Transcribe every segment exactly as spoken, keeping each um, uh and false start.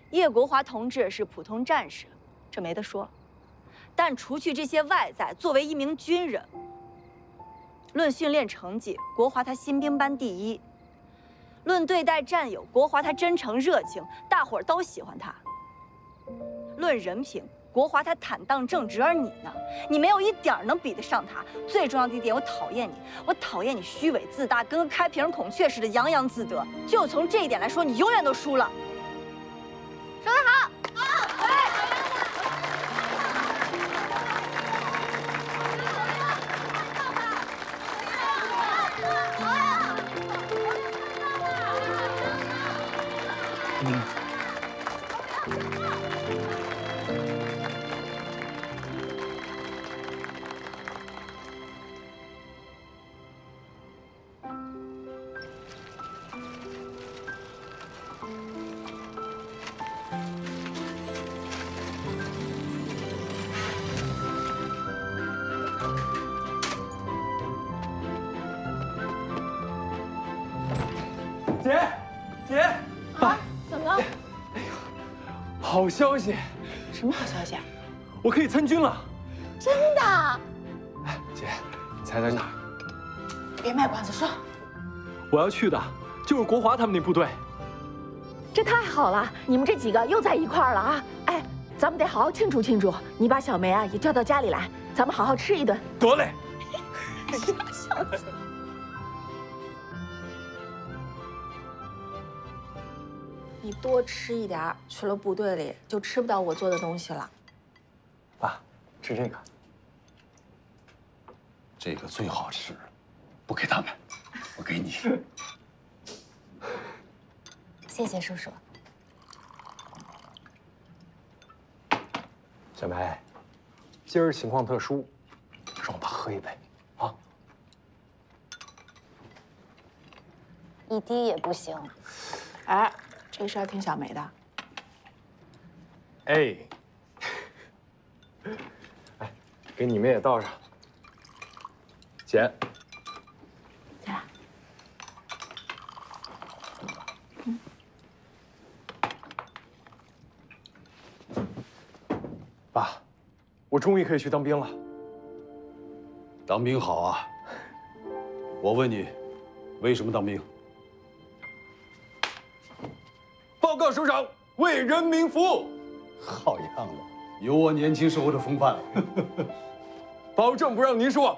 叶国华同志是普通战士，这没得说。但除去这些外在，作为一名军人，论训练成绩，国华他新兵班第一；论对待战友，国华他真诚热情，大伙儿都喜欢他。论人品，国华他坦荡正直，而你呢，你没有一点能比得上他。最重要的一点，我讨厌你，我讨厌你虚伪自大，跟个开屏孔雀似的洋洋自得。就从这一点来说，你永远都输了。说得好，好，对。 嗯。 姐，姐，爸， 怎么了？ 哎呦，好消息！ 什么好消息啊？ 我可以参军了！ 真的？ 哎，姐，猜猜哪儿？ 别卖关子，说。 我要去的就是国华他们那部队。 这太好了，你们这几个又在一块儿了啊！哎，咱们得好好庆祝庆祝。你把小梅啊也叫到家里来，咱们好好吃一顿。 得嘞。 傻小子。你多吃一点，去了部队里就吃不到我做的东西了。 爸，吃这个。 这个最好吃，不给他们，我给你。 谢谢叔叔。 小梅，今儿情况特殊，让我爸喝一杯啊。 一滴也不行。 哎。这事儿听小梅的。 哎，哎，给你们也倒上。姐， 进来。嗯。 爸，我终于可以去当兵了。 当兵好啊！我问你，为什么当兵？ 报告首长，为人民服务。 好样的，有我年轻时候的风范了。 保证不让您失望。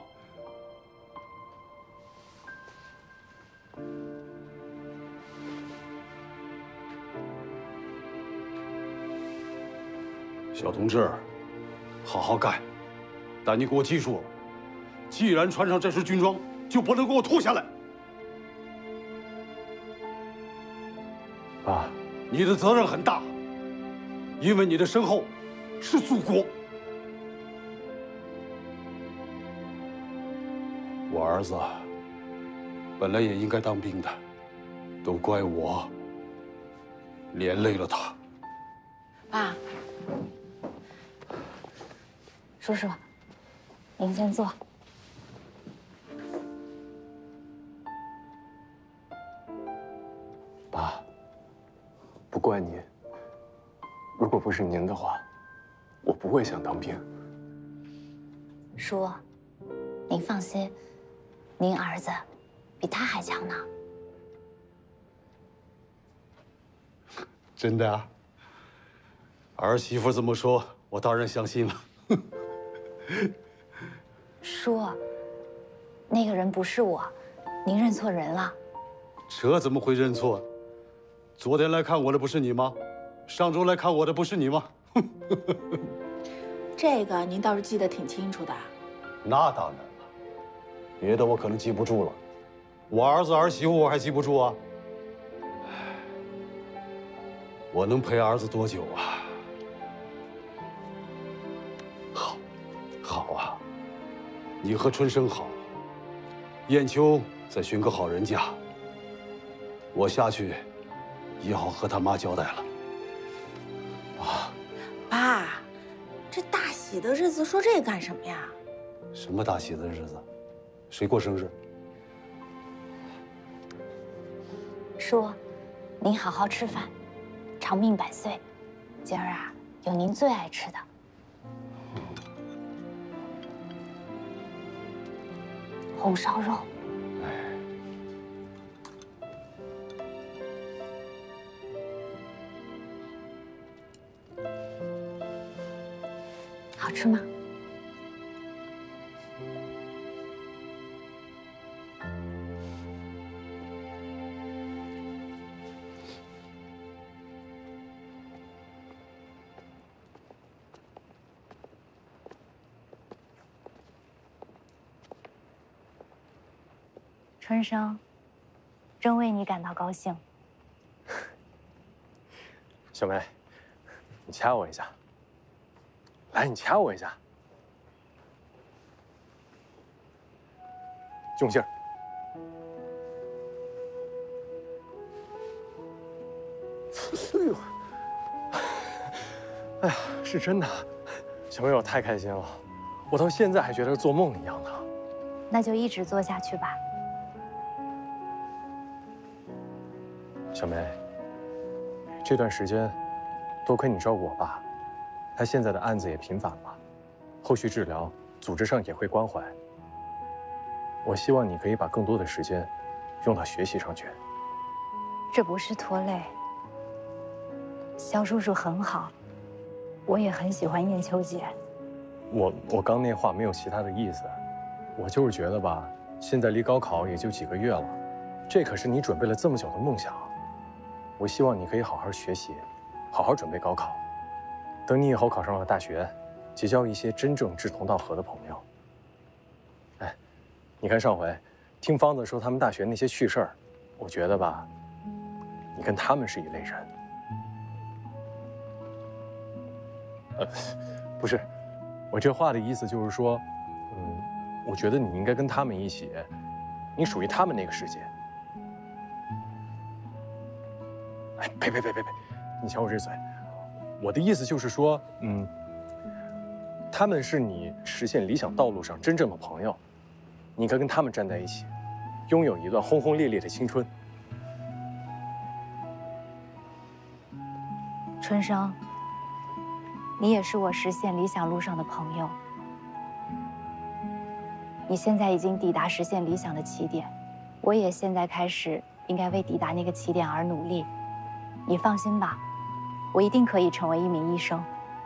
小同志，好好干。但你给我记住了，既然穿上这身军装，就不能给我脱下来。 爸。 你的责任很大，因为你的身后是祖国。我儿子本来也应该当兵的，都怪我连累了他。 爸，叔叔，您先坐。 爸。不怪您，如果不是您的话，我不会想当兵。 叔，您放心，您儿子比他还强呢。 真的啊？儿媳妇这么说，我当然相信了。 叔，那个人不是我，您认错人了。 这怎么会认错？昨天来看我的不是你吗？上周来看我的不是你吗？ 这个您倒是记得挺清楚的。 那当然了，别的我可能记不住了，我儿子儿媳妇我还记不住啊。我能陪儿子多久啊？好，好啊，你和春生好，燕秋再寻个好人家，我下去。也好和他妈交代了。啊， 爸，这大喜的日子说这干什么呀？ 什么大喜的日子？谁过生日？ 叔，您好好吃饭，长命百岁。 今儿啊，有您最爱吃的红烧肉。好吃吗？春生，真为你感到高兴。 小梅，你掐我一下。来，你掐我一下，用劲儿。哎呦，哎呀，是真的，小梅，我太开心了，我到现在还觉得是做梦一样的。 那就一直做下去吧。 小梅，这段时间多亏你照顾我爸。他现在的案子也平反了，后续治疗组织上也会关怀。我希望你可以把更多的时间用到学习上去。 这不是拖累，肖叔叔很好，我也很喜欢燕秋姐。 我我刚那话没有其他的意思，我就是觉得吧，现在离高考也就几个月了，这可是你准备了这么久的梦想。我希望你可以好好学习，好好准备高考。等你以后考上了大学，结交一些真正志同道合的朋友。哎，你看上回听方子说他们大学那些趣事儿，我觉得吧，你跟他们是一类人。呃，不是，我这话的意思就是说，嗯，我觉得你应该跟他们一起，你属于他们那个世界。哎，呸呸呸呸呸，你瞧我这嘴。我的意思就是说，嗯，他们是你实现理想道路上真正的朋友，你应该跟他们站在一起，拥有一段轰轰烈烈的青春。 春生，你也是我实现理想路上的朋友。你现在已经抵达实现理想的起点，我也现在开始应该为抵达那个起点而努力。你放心吧。我一定可以成为一名医生。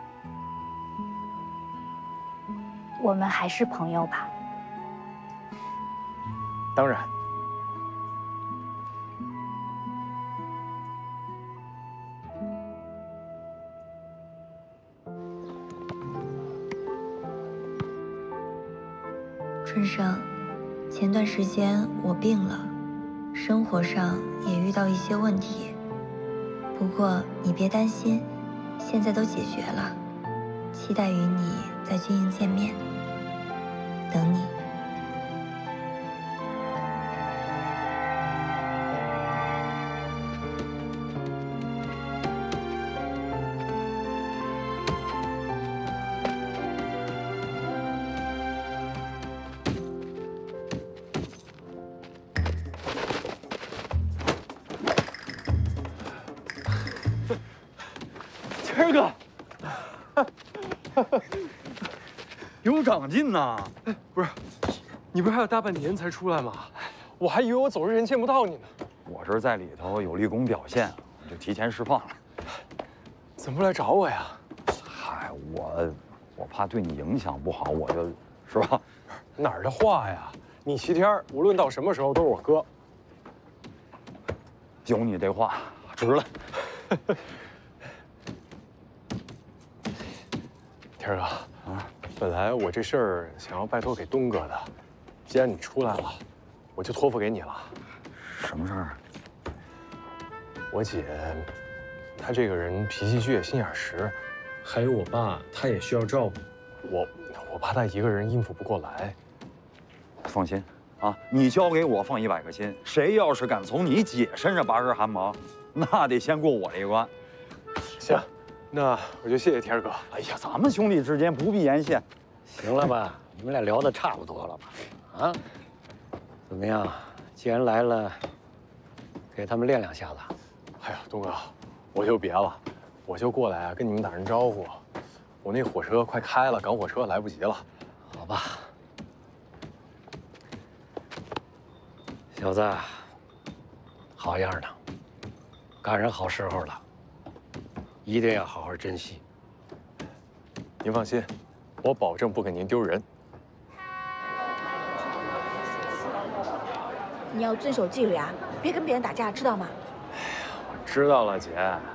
我们还是朋友吧？ 当然。 春生，前段时间我病了，生活上也遇到一些问题。不过你别担心，现在都解决了，期待与你在军营见面，等你。 天哥，有长进呐！ 不是，你不是还有大半年才出来吗？我还以为我走之前见不到你呢。 我这在里头有立功表现，我就提前释放了。 怎么不来找我呀？ 嗨，我我怕对你影响不好，我就，是吧？ 哪儿的话呀！你齐天无论到什么时候都是我哥。 有你这话，值了。 天儿哥啊，本来我这事儿想要拜托给东哥的，既然你出来了，我就托付给你了。 什么事儿？ 我姐，她这个人脾气倔，心眼实，还有我爸，他也需要照顾。我，我怕他一个人应付不过来。 放心啊，你交给我放一百个心，谁要是敢从你姐身上拔根汗毛，那得先过我这一关。 行。那我就谢谢天儿哥。 哎呀，咱们兄弟之间不必言谢。 行了吧，你们俩聊的差不多了吧？啊，怎么样？既然来了，给他们练两下子。 哎呀，东哥，我就别了， 我就过来跟你们打声招呼。我那火车快开了，赶火车来不及了。 好吧，小子，好样的，赶上好时候了，一定要好好珍惜。 您放心，我保证不给您丢人。 你要遵守纪律啊，别跟别人打架，知道吗？ 我知道了，姐。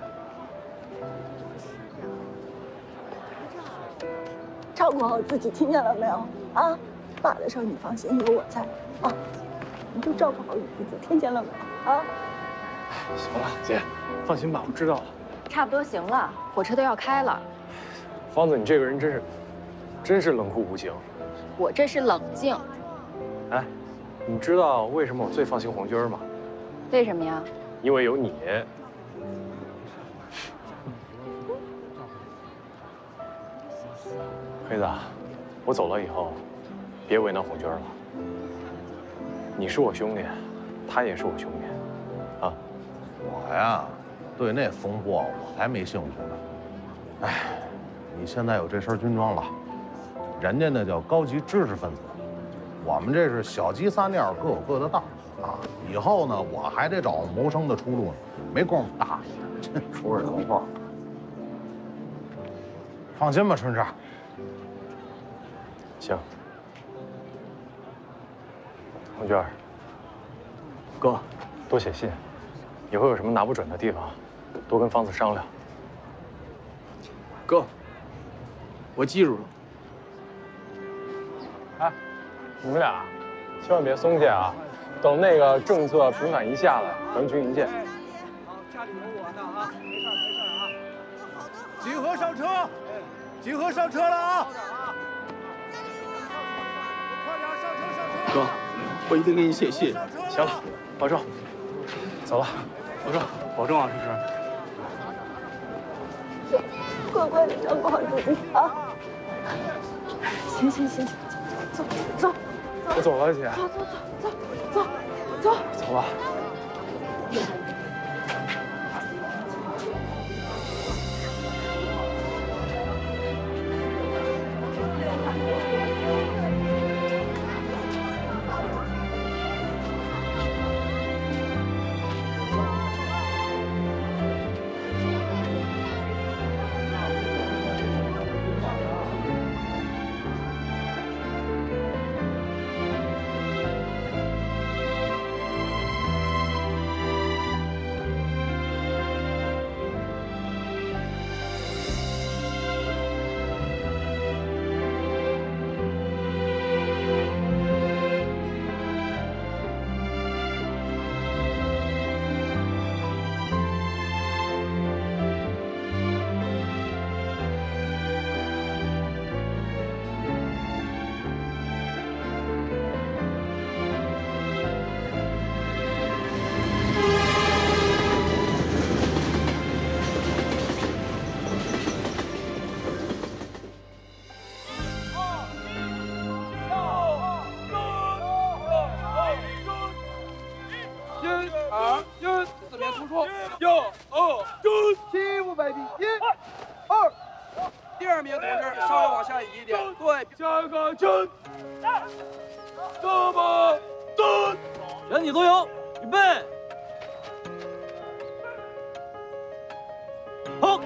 照顾好自己，听见了没有？啊，爸的事儿你放心，有我在啊，你就照顾好你自己，听见了没有？啊。 行了，姐，放心吧，我知道了。 差不多行了，火车都要开了。 芳子，你这个人真是，真是冷酷无情。 我这是冷静。 哎，你知道为什么我最放心红军吗？ 为什么呀？ 因为有你。黑子，我走了以后，别为难红军了。你是我兄弟，他也是我兄弟，啊。 我呀，对那风波我还没兴趣呢。哎，你现在有这身军装了，人家那叫高级知识分子，我们这是小鸡撒尿各有各的道啊。以后呢，我还得找谋生的出路呢，没工夫搭理。 说人话。 放心吧，春生。 行。红军，哥，多写信，以后有什么拿不准的地方，多跟芳子商量。 哥，我记住了。 哎，你们俩千万别松懈啊！等那个政策平反一下来，咱们军营见。 好，家里有我呢啊，没事没事啊。集合上车，集合上车了啊！快点上车上车！ 哥，我一定给你写信。 行了，保重。走了， 保重，保重啊，春生。 乖乖的照顾好自己啊！行行行行，走走走， 我走了，姐。 走走走走走走， 走吧。 全体都有，预备，好。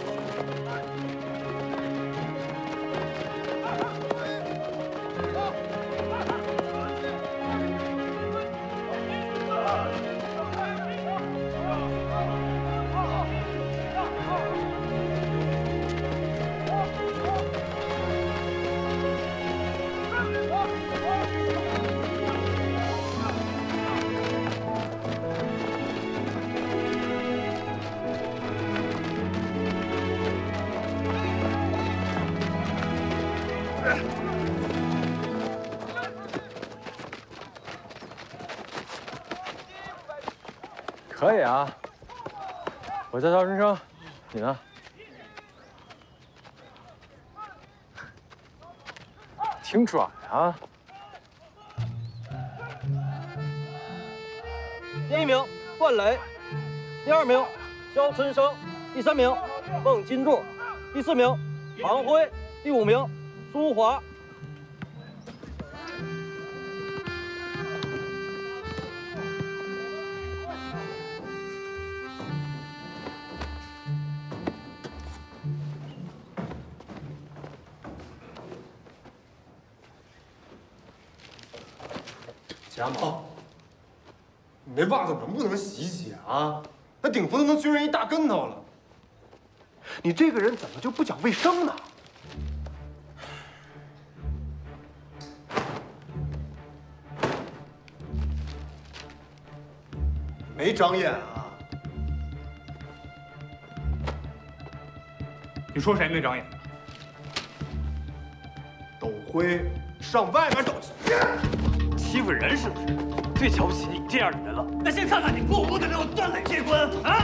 可以啊，我叫肖春生，你呢？挺拽啊！ 第一名段磊，第二名肖春生，第三名孟金柱，第四名唐辉，第五名苏华。 家猫，你那袜子能不能洗洗啊？那顶服都能熏人一大跟头了。你这个人怎么就不讲卫生呢？没长眼啊！ 你说谁没长眼？ 抖灰，上外面抖去！ 欺负人是不是？最瞧不起你这样的人了。那先看看你过不过得了我断奶这关啊！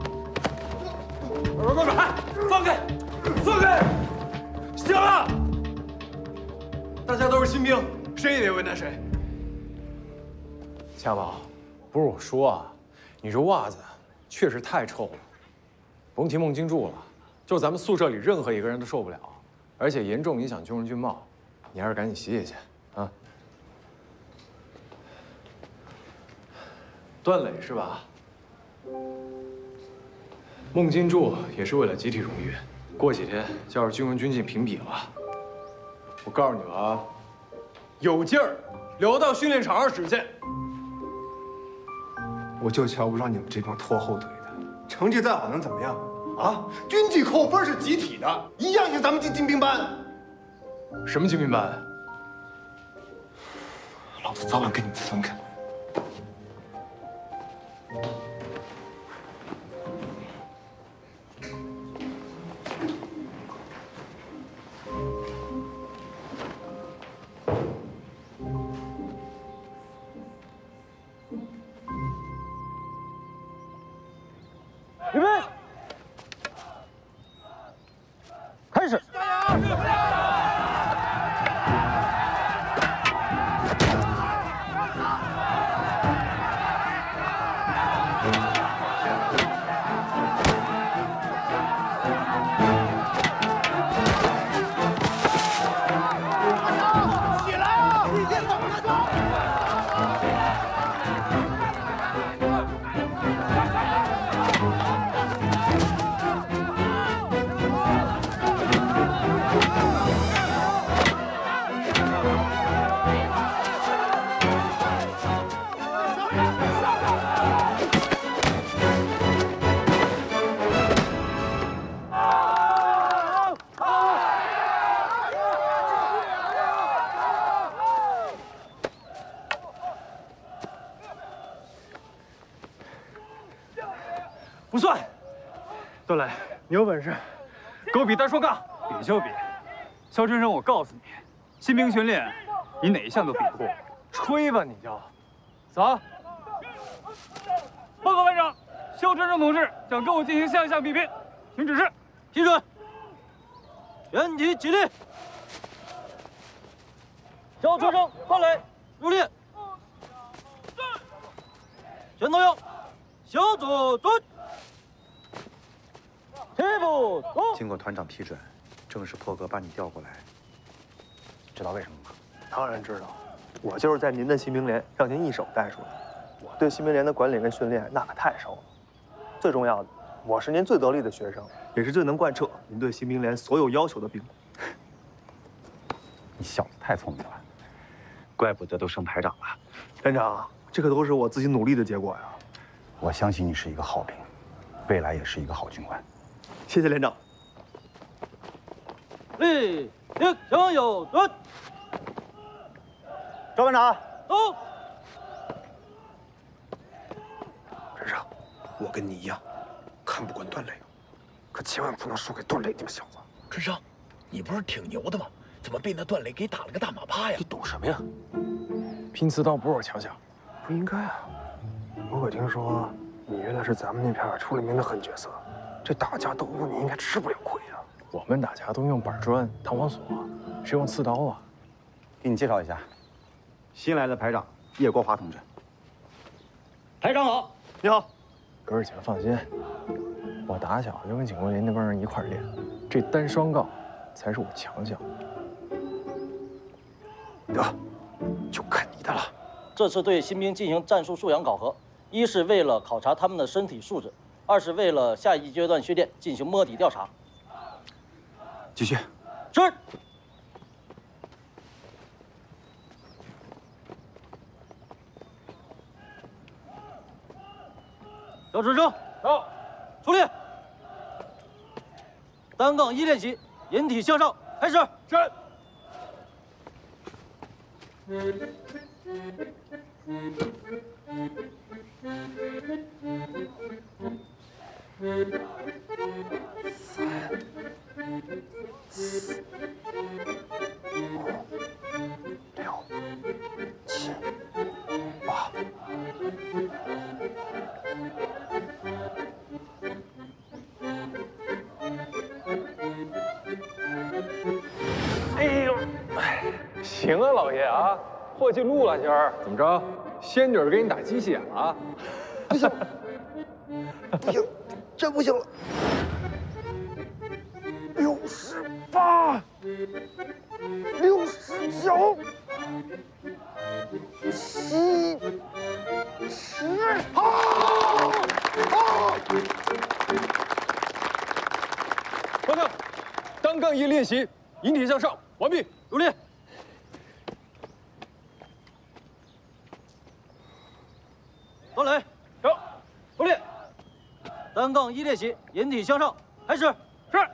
不不不，放开，放开！行了，大家都是新兵，谁也别为难谁。 家宝，不是我说啊，你这袜子确实太臭了，甭提孟金柱了，就咱们宿舍里任何一个人都受不了，而且严重影响军人军貌。你还是赶紧洗洗去啊！段磊是吧？孟金柱也是为了集体荣誉，过几天就要是军文军纪评比了。我告诉你们啊，有劲儿留到训练场上使去。 我就瞧不上你们这帮拖后腿的，成绩再好能怎么样啊？军纪扣分是集体的，一样影响咱们进精兵班。 什么精兵班？ 老子早晚跟你们分开。 预备，开始。 不算。段磊，你有本事，跟我比单双杠。比就比，肖春生，我告诉你，新兵训练，你哪一项都比不过。 吹吧你就，走。 报告班长，肖春生同志将跟我进行项项比拼，请指示。批准。全体起立。肖春生、段磊入列。全都要向左转。起步走。 经过团长批准，正式破格把你调过来，知道为什么吗？ 当然知道，我就是在您的新兵连让您一手带出来。我对新兵连的管理跟训练那可太熟了。最重要的，我是您最得力的学生，也是最能贯彻您对新兵连所有要求的兵。 你小子太聪明了，怪不得都升排长了。 连长，这可都是我自己努力的结果呀。 我相信你是一个好兵，未来也是一个好军官。 谢谢连长。 立定，向右转。 赵班长， 走。 陈胜，我跟你一样，看不惯段磊，可千万不能输给段磊这个小子。 春生，你不是挺牛的吗？怎么被那段磊给打了个大马趴呀？ 你懂什么呀？ 拼刺刀不是我强项， 不应该啊！我可听说你原来是咱们那片出了名的狠角色，这打架斗殴你应该吃不了亏呀。 我们打架都用板砖、弹簧锁，谁用刺刀啊？ 给你介绍一下，新来的排长叶国华同志。 排长好， 你好。 哥儿几个放心， 我打小就跟景国林那帮人一块练，这单双杠才是我强项。得，就看你的了。 这次对新兵进行战术素养考核，一是为了考察他们的身体素质，二是为了下一阶段训练进行摸底调查。 继续。 是。小春生，到，出列。单杠一练习，引体向上，开始。是。 三、四、五、六、七、八。 哎呦，行啊，老爷啊，破纪录了今儿。怎么着，仙女给你打鸡血了？ 不行，不行，真不行了。六十八，六十九，七十，好，好。 报告，单杠一练习，引体向上，完毕，入列。 段磊，有，入列。单杠一练习，引体向上，开始。是。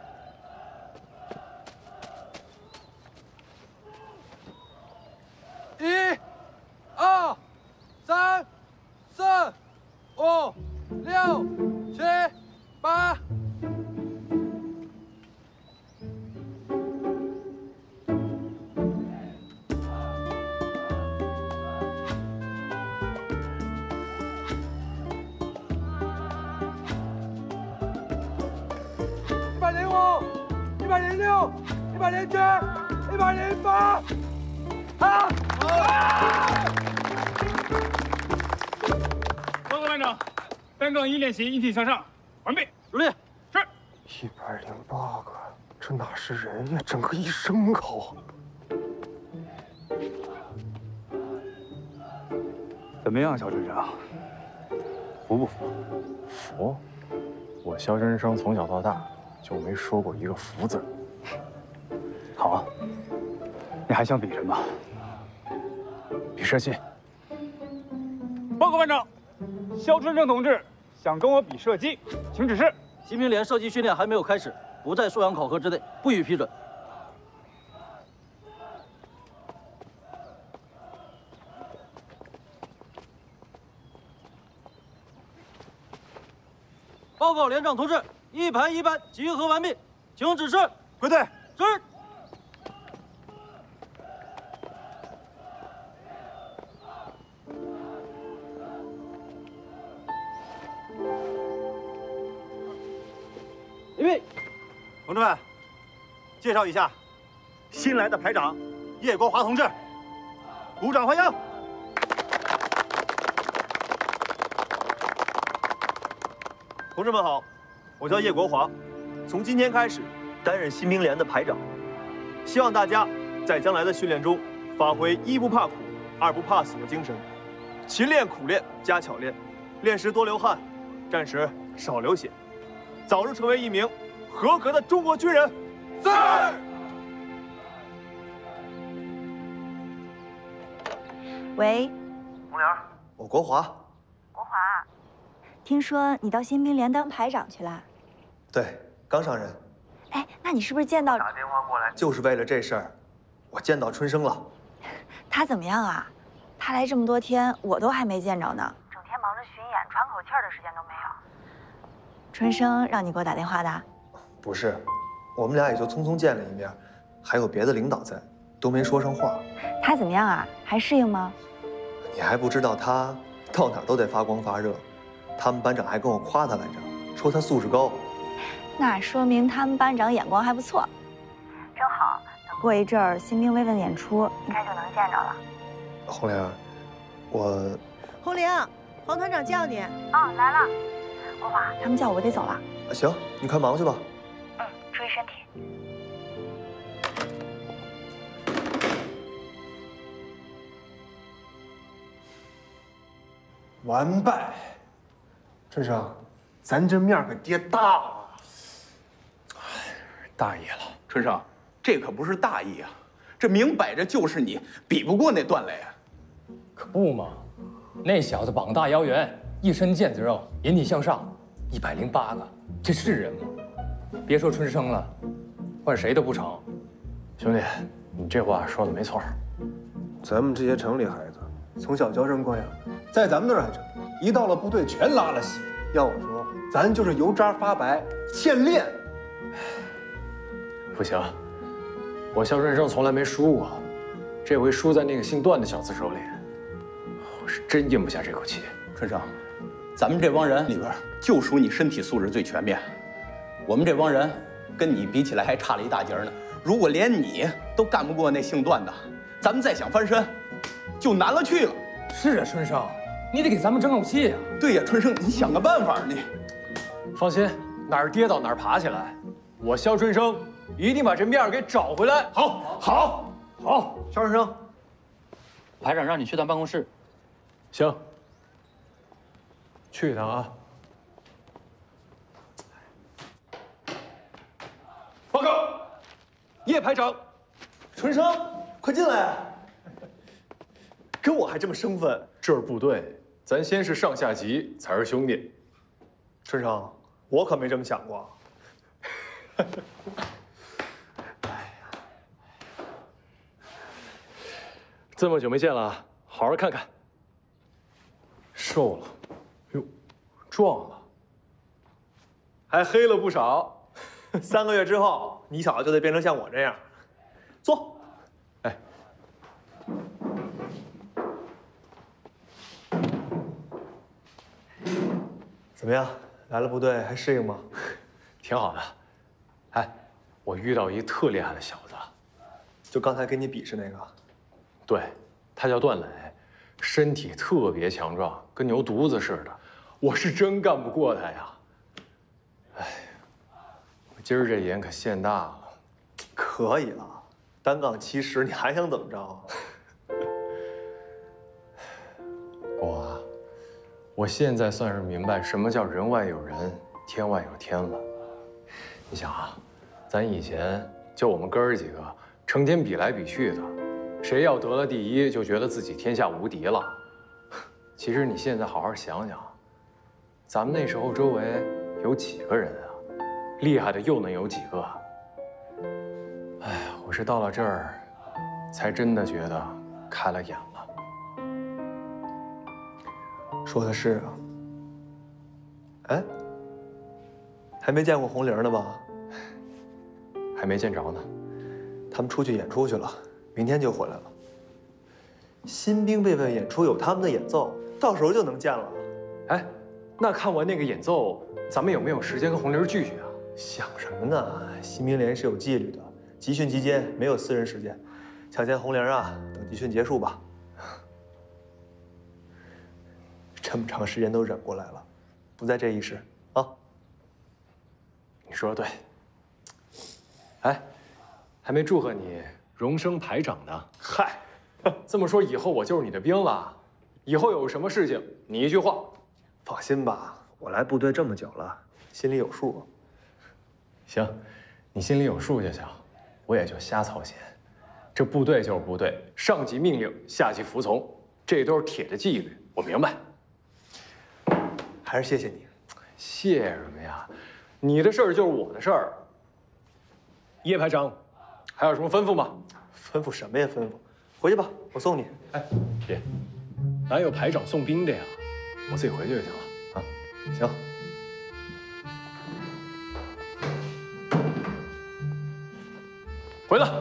一、二、三、四、五、六、七、八。一百零五，一百零六，一百零七，一百零八。好。 报告班长，单杠一练习，引体向上，完毕，入列。是。 一百零八个，这哪是人呀，整个一牲口。 怎么样，小春生？服不服？ 服。我肖真生从小到大就没说过一个服字。 好啊，你还想比什么？ 比射击。 报告班长，肖春生同志想跟我比射击，请指示。 新兵连射击训练还没有开始，不在素养考核之内，不予批准。报告连长同志，一排一班集合完毕，请指示。 归队。 是。预备。 同志们，介绍一下新来的排长叶国华同志，鼓掌欢迎。同志们好，我叫叶国华，从今天开始担任新兵连的排长。希望大家在将来的训练中发挥一不怕苦，二不怕死的精神，勤练苦练加巧练，练时多流汗，战时少流血，早日成为一名合格的中国军人。是。 喂， 红莲，我国华。 国华，听说你到新兵连当排长去了？ 对，刚上任。 哎，那你是不是见到？ 打电话过来就是为了这事儿，我见到春生了。 他怎么样啊？他来这么多天，我都还没见着呢。整天忙着巡演，喘口气儿的时间都没有。春生让你给我打电话的？ 不是，我们俩也就匆匆见了一面，还有别的领导在，都没说上话。 他怎么样啊？还适应吗？ 你还不知道他到哪儿都得发光发热，他们班长还跟我夸他来着，说他素质高。 那说明他们班长眼光还不错。正好，等过一阵儿新兵慰问演出，应该就能见着了。 红玲，我…… 红玲，黄团长叫你。 哦，来了。 国华，他们叫我，我得走了。 行，你快忙去吧。 嗯，注意身体。 完败，春生，咱这面可跌大了。 大意了， 春生，这可不是大意啊，这明摆着就是你比不过那段磊啊。 可不嘛，那小子膀大腰圆，一身腱子肉，引体向上，一百零八个，这是人吗？别说春生了，换谁都不成。 兄弟，你这话说的没错。 咱们这些城里孩子，从小娇生惯养，在咱们那儿还成，一到了部队全拉了稀。要我说，咱就是油渣发白，欠练。 不行，我肖春生从来没输过，这回输在那个姓段的小子手里，我是真咽不下这口气。 春生，咱们这帮人里边就属你身体素质最全面，我们这帮人跟你比起来还差了一大截呢。如果连你都干不过那姓段的，咱们再想翻身，就难了去了。 是啊，春生，你得给咱们争口气啊！ 对呀，春生，你想个办法，你放心，哪儿跌倒哪儿爬起来，我肖春生一定把这面儿给找回来。 好，好， 好，肖春生， 排长让你去趟办公室。 行，去一趟啊。 报告，叶排长，春生，快进来。跟我还这么生分？ 这是部队，咱先是上下级，才是兄弟。 春生，我可没这么想过。 这么久没见了，好好看看。瘦了，哟，壮了， 还黑了不少。三个月之后，你小子就得变成像我这样。坐。 哎。 怎么样？来了部队还适应吗？ 挺好的。哎，我遇到一特厉害的小子， 就刚才跟你比试那个。 对，他叫段磊，身体特别强壮，跟牛犊子似的。我是真干不过他呀。哎，我今儿这眼可现大了。 可以了，单杠七十，你还想怎么着？ 我，我现在算是明白什么叫人外有人，天外有天了。你想啊，咱以前就我们哥儿几个，成天比来比去的，谁要得了第一，就觉得自己天下无敌了。其实你现在好好想想，咱们那时候周围有几个人啊？厉害的又能有几个？哎，我是到了这儿，才真的觉得开了眼了。 说的是啊。哎，还没见过红玲呢吧？ 还没见着呢。 他们出去演出去了，明天就回来了。新兵备份演出有他们的演奏，到时候就能见了。 哎，那看完那个演奏，咱们有没有时间跟红玲聚聚啊？ 想什么呢？新兵连是有纪律的，集训期间没有私人时间。想见红玲啊，等集训结束吧。这么长时间都忍过来了，不在这一时啊。 你说的对。哎，还没祝贺你荣升排长呢。 嗨， 这么说以后我就是你的兵了。以后有什么事情，你一句话。 放心吧，我来部队这么久了，心里有数。 行，你心里有数就行，我也就瞎操心。这部队就是部队，上级命令，下级服从，这都是铁的纪律，我明白。 还是谢谢你。 谢什么呀？你的事儿就是我的事儿。叶排长，还有什么吩咐吗？ 吩咐什么呀？吩咐，回去吧，我送你。 哎，别，哪有排长送兵的呀？我自己回去就行了啊。 行。 回来。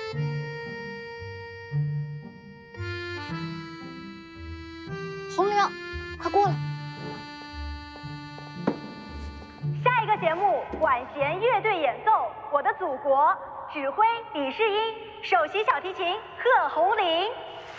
红玲， 快过来。 下一个节目，管弦乐队演奏《我的祖国》，指挥李世英，首席小提琴贺红林。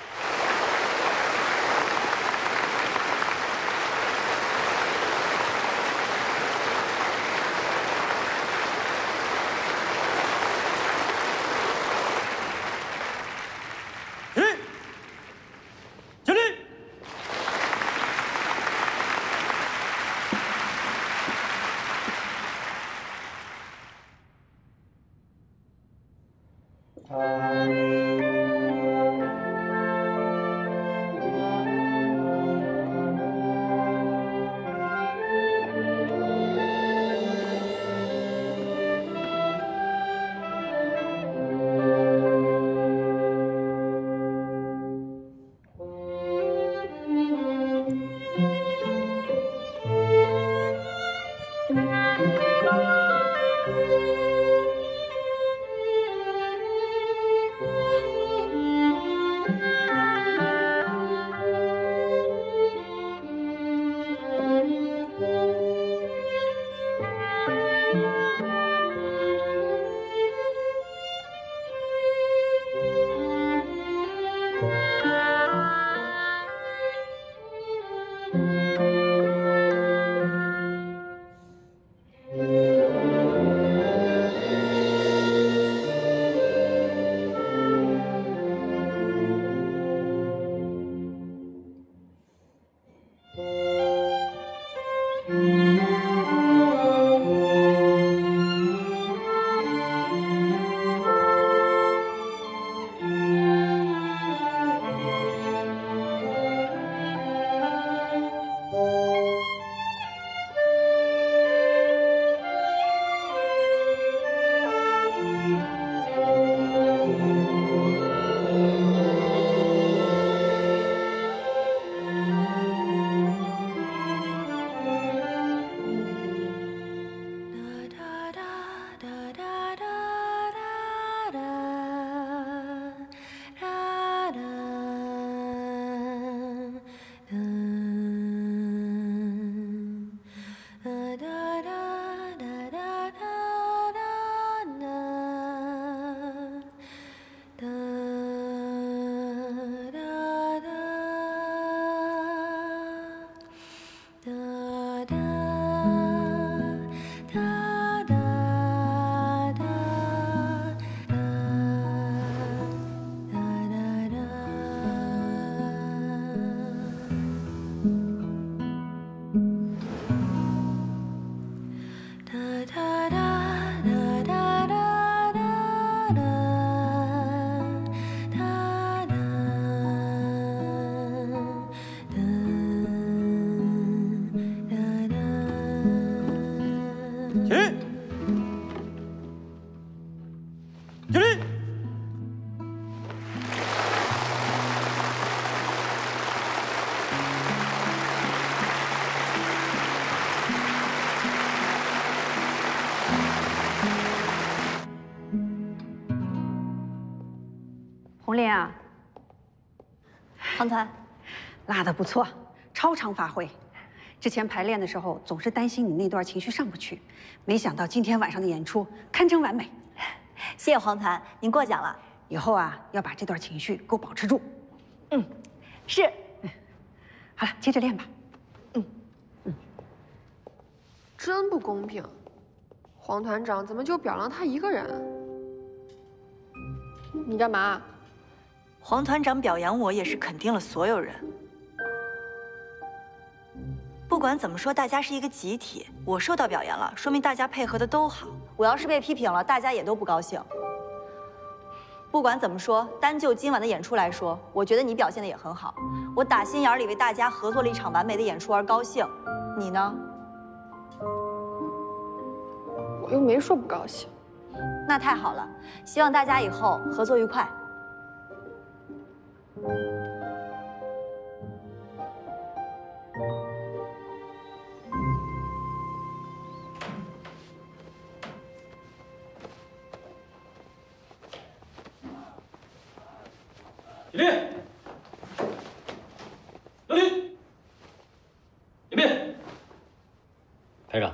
红林啊， 黄团， 拉得不错，超常发挥。之前排练的时候总是担心你那段情绪上不去，没想到今天晚上的演出堪称完美。 谢谢黄团，您过奖了。 以后啊，要把这段情绪给我保持住。 嗯，是。 好了，接着练吧。 嗯嗯， 真不公平，黄团长怎么就表扬他一个人？你干嘛？ 黄团长表扬我也是肯定了所有人。不管怎么说，大家是一个集体，我受到表扬了，说明大家配合的都好。我要是被批评了，大家也都不高兴。不管怎么说，单就今晚的演出来说，我觉得你表现的也很好。我打心眼里为大家合作了一场完美的演出而高兴。你呢？ 我又没说不高兴。 那太好了，希望大家以后合作愉快。 起立，刘林， 排长。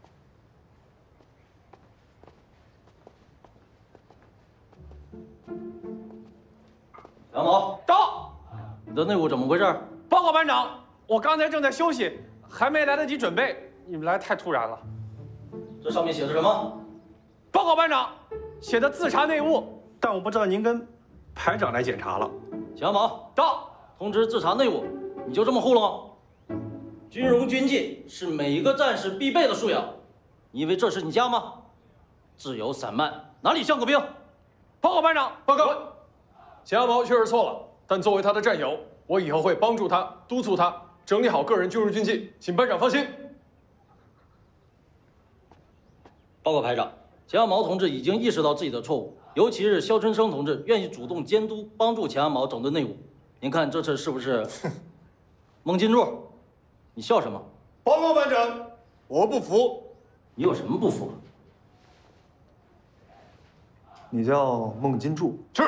杨某到。 你的内务怎么回事？ 报告班长，我刚才正在休息，还没来得及准备，你们来太突然了。 这上面写的什么？ 报告班长，写的自查内务，但我不知道您跟排长来检查了。 杨某到。 通知自查内务，你就这么糊弄？军容军纪是每一个战士必备的素养，你以为这是你家吗？自由散漫，哪里像个兵？ 报告班长， 报告。钱阿毛确实错了，但作为他的战友，我以后会帮助他，督促他整理好个人军容军纪，请班长放心。 报告排长，钱阿毛同志已经意识到自己的错误，尤其是肖春生同志愿意主动监督帮助钱阿毛整顿内务。您看这次是不是？孟金柱，你笑什么？ 报告班长，我不服。 你有什么不服？ 你叫孟金柱？ 是。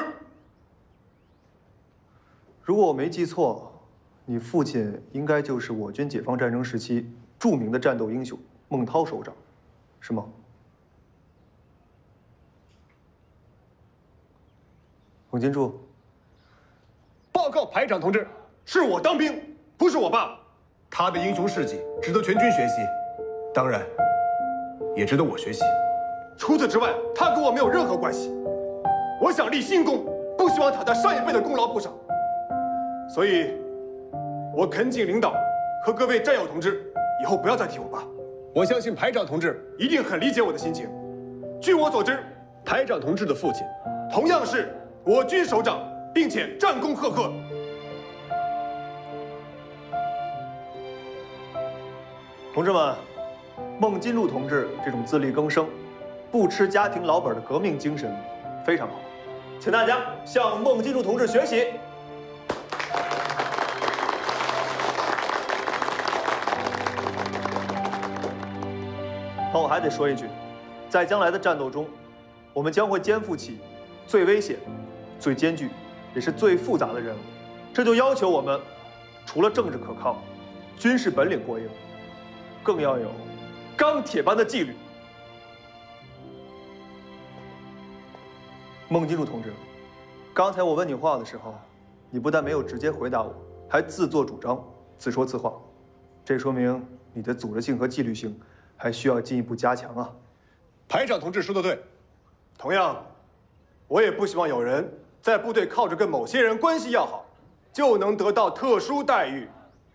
如果我没记错，你父亲应该就是我军解放战争时期著名的战斗英雄孟涛首长，是吗？孟金柱。 报告排长同志，是我当兵，不是我爸。他的英雄事迹值得全军学习，当然，也值得我学习。除此之外，他跟我没有任何关系。我想立新功，不希望躺在上一辈的功劳簿上。所以，我恳请领导和各位战友同志，以后不要再提我爸。我相信排长同志一定很理解我的心情。据我所知，排长同志的父亲同样是我军首长，并且战功赫赫。 同志们，孟金柱同志这种自力更生、不吃家庭老本的革命精神非常好，请大家向孟金柱同志学习。但我还得说一句，在将来的战斗中，我们将会肩负起最危险、最艰巨，也是最复杂的任务。这就要求我们，除了政治可靠、军事本领过硬，更要有钢铁般的纪律。孟金柱同志，刚才我问你话的时候，你不但没有直接回答我，还自作主张、自说自话，这说明你的组织性和纪律性还需要进一步加强啊。 排长同志说的对，同样，我也不希望有人在部队靠着跟某些人关系要好，就能得到特殊待遇。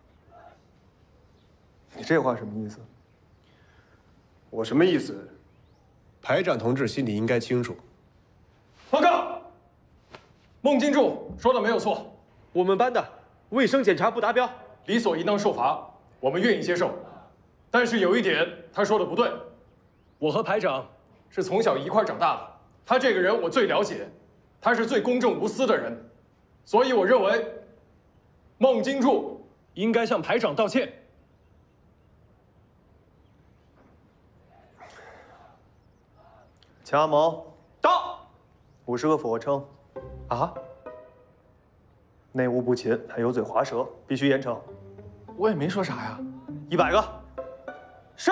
你这话什么意思？ 我什么意思？排长同志心里应该清楚。 报告，孟金柱说的没有错，我们班的卫生检查不达标，理所应当受罚，我们愿意接受。但是有一点，他说的不对。我和排长是从小一块长大的，他这个人我最了解，他是最公正无私的人，所以我认为孟金柱应该向排长道歉。 钱阿毛到， 五十个俯卧撑， 啊， 内务不勤，还油嘴滑舌，必须严惩。 我也没说啥呀。 一百个。 是。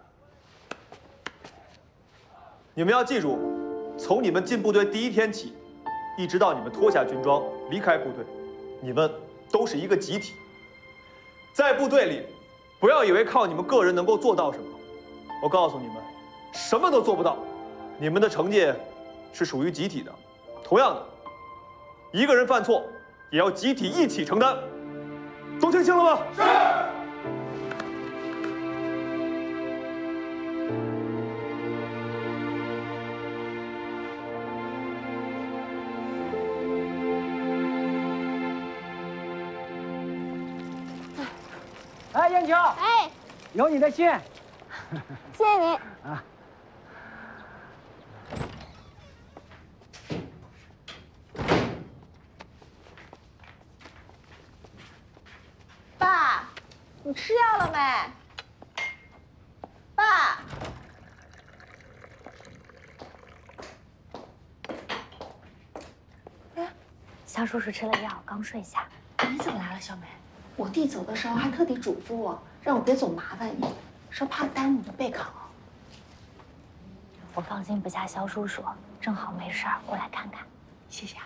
你们要记住，从你们进部队第一天起，一直到你们脱下军装离开部队，你们都是一个集体。在部队里，不要以为靠你们个人能够做到什么。我告诉你们，什么都做不到。你们的成绩是属于集体的，同样的，一个人犯错也要集体一起承担。都听清了吗？是。 哎，燕秋。哎。有你的信。 谢谢你。 啊。 爸，你吃药了没？爸。 哎，肖叔叔吃了药，刚睡下。 你怎么来了，小梅？我弟走的时候还特地嘱咐我，让我别总麻烦你。 说怕耽误你的备考。 我放心不下肖叔叔，正好没事儿过来看看。 谢谢啊。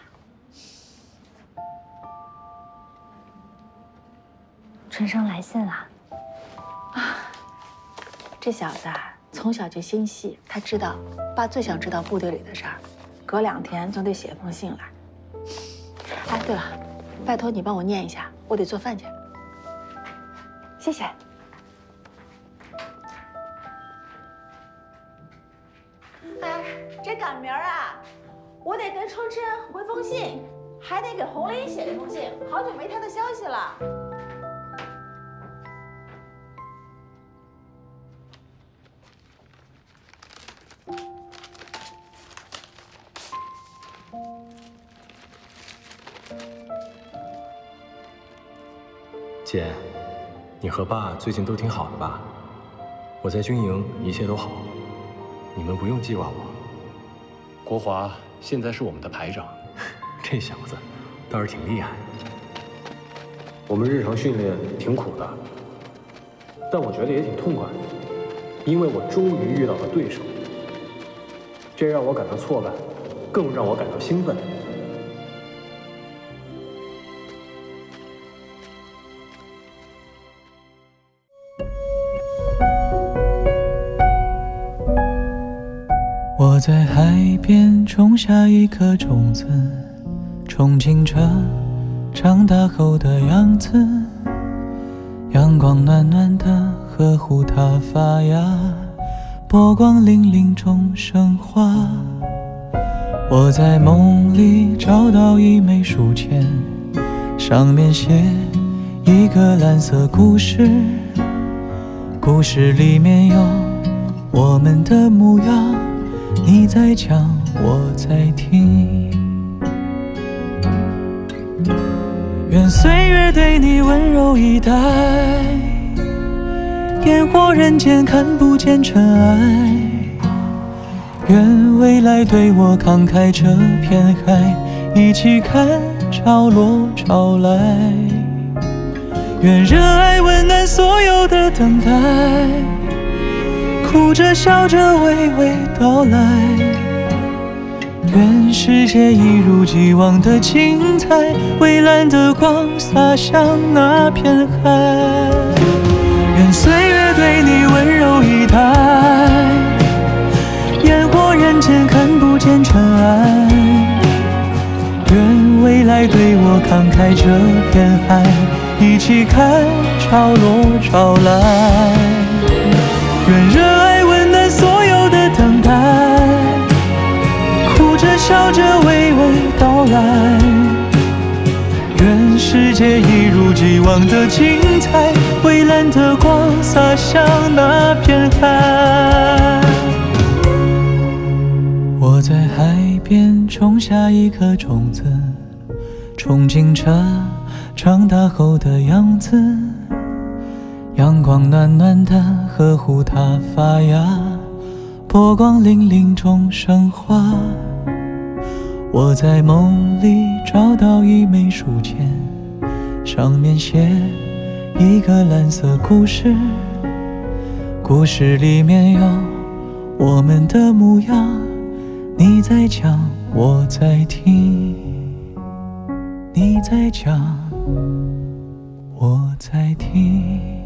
春生来信了。 啊，这小子啊，从小就心细，他知道爸最想知道部队里的事儿，隔两天总得写封信来。哎，对了，拜托你帮我念一下，我得做饭去。谢谢。哎，这赶明儿啊，我得跟春生回封信，还得给红林写一封信，好久没他的消息了。 姐，你和爸最近都挺好的吧？我在军营一切都好，你们不用记挂我。国华现在是我们的排长，这小子倒是挺厉害。我们日常训练挺苦的，但我觉得也挺痛快的，因为我终于遇到了对手。这让我感到挫败，更让我感到兴奋。 我在海边种下一颗种子，憧憬着长大后的样子。阳光暖暖的呵护它发芽，波光粼粼中升华。我在梦里找到一枚书签，上面写一个蓝色故事，故事里面有我们的模样。你在讲，我在听。愿岁月对你温柔以待，烟火人间看不见尘埃。愿未来对我慷慨这片海，一起看潮落潮来。愿热爱温暖所有的等待，哭着笑着娓娓道来。愿世界一如既往的精彩，蔚蓝的光洒向那片海。愿岁月对你温柔以待，烟火人间看不见尘埃。愿未来对我慷慨这片海，一起看潮落潮来。愿热爱温暖所有的等待，哭着笑着娓娓道来。愿世界一如既往的精彩，蔚蓝的光洒向那片海。我在海边种下一颗种子，憧憬着长大后的样子。阳光暖暖的呵护它发芽，波光粼粼中升华。我在梦里找到一枚书签，上面写一个蓝色故事，故事里面有我们的模样。你在讲，我在听，你在讲，我在听。